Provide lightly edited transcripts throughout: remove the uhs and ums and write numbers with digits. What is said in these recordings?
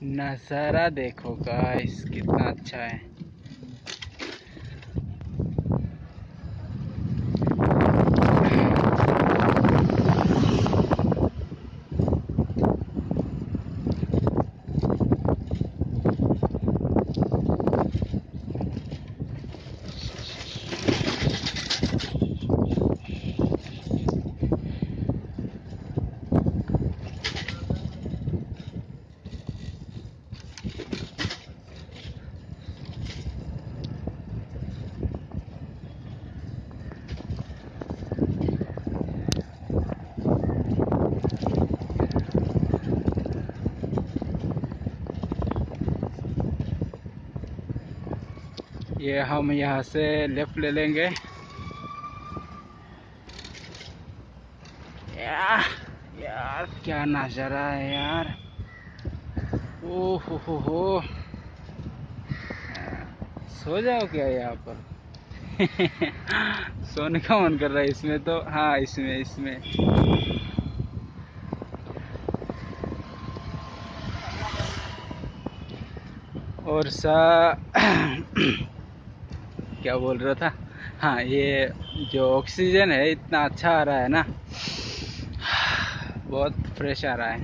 नज़ारा देखो गाइस, कितना अच्छा है। ये हम यहाँ से लेफ्ट ले लेंगे। यार क्या नज़ारा है यार। ओह हो। सो जाओ क्या यहाँ पर? सोने का मन कर रहा है इसमें तो। हाँ, इसमें और क्या बोल रहा था? हाँ, ये जो ऑक्सीजन है इतना अच्छा आ रहा है ना, बहुत फ्रेश आ रहा है।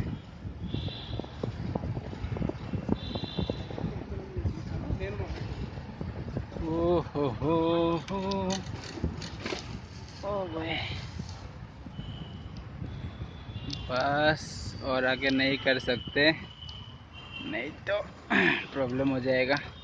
ओह हो। ओ भाई, बस और आगे नहीं कर सकते, नहीं तो प्रॉब्लम हो जाएगा।